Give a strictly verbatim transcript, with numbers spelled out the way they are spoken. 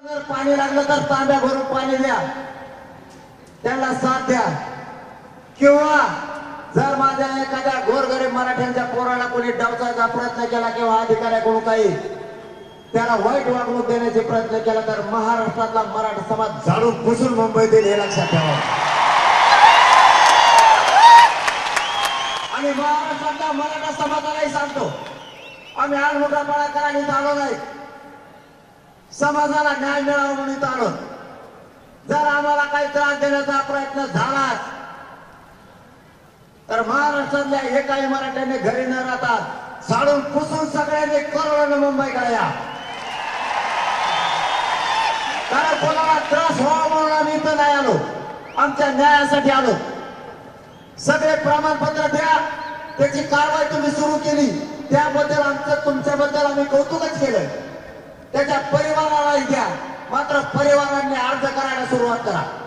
जर पाणी लागलं तर तांब्या भरून पाणी द्या, त्यांना साथ द्या. किंवा जर माझ्या एखाद्या गोरगरीब मराठ्यांच्या पोराला कोणी डावचायचा प्रयत्न केला किंवा अधिकाऱ्याकडून काही त्याला वाईट वागणूक देण्याचे प्रयत्न केला तर महाराष्ट्रातला मराठा समाज झाडून पुसून मुंबईत येईल, हे लक्षात ठेवा. आणि महाराष्ट्रातल्या मराठा समाजालाही सांगतो, आम्ही आज मोठापणा करायला इथं आलो नाही, समाजाला न्याय मिळावा म्हणून इथं आलो. जर आम्हाला काही त्रास देण्याचा प्रयत्न झाला तर महाराष्ट्रातल्या एकाही मराठ्यांनी घरी न राहता झाडून पुसून सगळ्यांनी करोडोने मुंबईकडे या. कारण कोणाला त्रास व्हावा म्हणून आम्ही इथं नाही आलो, आमच्या न्यायासाठी आलो. सगळे प्रमाणपत्र द्या, त्याची कारवाई तुम्ही सुरू केली त्याबद्दल आमचं तुमच्याबद्दल आम्ही कौतुकच केलं. त्याच्या परिवारालाही द्या, मात्र परिवारांनी अर्ज करायला सुरुवात करा.